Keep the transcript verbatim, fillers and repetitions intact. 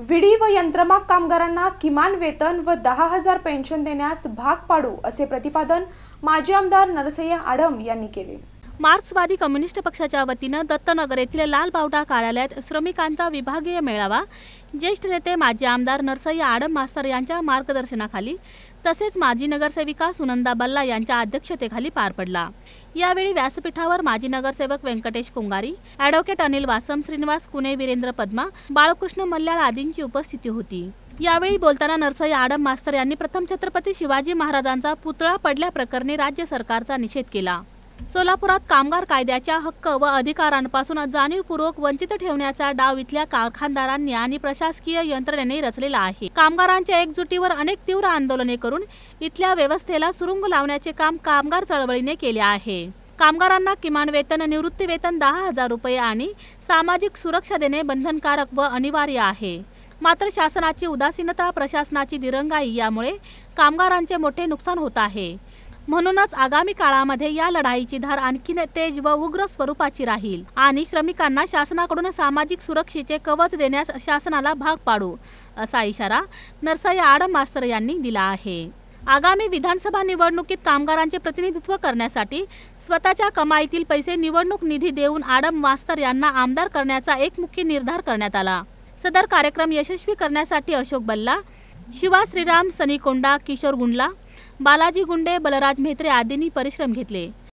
विडी व यंत्रमाग कामगारांना किमान वेतन व दहा हजार पेन्शन देण्यास भाग पाडू असे प्रतिपादन माजी आमदार नरसय्या आडम यांनी केले। मार्क्सवादी कम्युनिस्ट पक्षाच्या वतीनं दत्तनगर येथील लालबावडा कार्यालयात श्रमिकांचा विभागीय मेळावा ज्येष्ठ नेते माजी आमदार नरसय्या आडम मास्तर यांच्या मार्गदर्शनाखाली तसेच माजी नगरसेविका सुनंदा बल्ला यांच्या अध्यक्षतेखाली पार पडला। यावेळी व्यासपीठावर माजी नगरसेवक व्यंकटेश कुंगारी, ॲडव्होकेट अनिल वासम, श्रीनिवास कुने, वीरेंद्र पद्मा, बाळकृष्ण मल्ल्याळ आदींची उपस्थिती होती। यावेळी बोलताना नरसय्या आडम मास्तर यांनी प्रथम छत्रपती शिवाजी महाराजांचा पुतळा पडल्याप्रकरणी राज्य सरकारचा निषेध केला। सोलापुरात कामगार कायद्याच्या हक्क व अधिकारांपासून जाणीवपूर्वक वंचित ठेवण्याचा डाव इथल्या कारखानदारांनी आणि प्रशासकीय यंत्रणेने रचलेला आहे। कामगारांच्या एकजुटीवर अनेक तीव्र आंदोलने करून इथल्या व्यवस्थेला सुरुंग लावण्याचे काम कामगार चळवळीने केले आहे। कामगारांना किमान वेतन, निवृत्ती वेतन दहा हजार रुपये आणि सामाजिक सुरक्षा देणे बंधनकारक व अनिवार्य आहे। मात्र शासनाची उदासीनता, प्रशासनाची दिरंगाई यामुळे कामगारांचे मोठे नुकसान होत आहे। म्हणूनच आगामी काळामध्ये या लढाईची धार आणखी तेज व उग्र स्वरूपाची राहील आणि श्रमिकांना शासनाकडून सामाजिक सुरक्षेचे कवच देण्यास शासनाला भाग पाडू असा इशारा नरसय्या आडम मास्तर यांनी दिला आहे। आगामी विधानसभा निवडणुकीत कामगारांचे प्रतिनिधित्व करण्यासाठी स्वतःच्या कमाईतील पैसे निवडणूक निधी देऊन आडम मास्तर यांना आमदार करण्याचा एक मुख्य निर्धार करण्यात आला। सदर कार्यक्रम यशस्वी करण्यासाठी अशोक बल्ला, शिवा श्रीराम, सनी कोंडा, किशोर गुंडला, बालाजी गुंडे, बलराज म्हेत्रे आदींनी परिश्रम घेतले।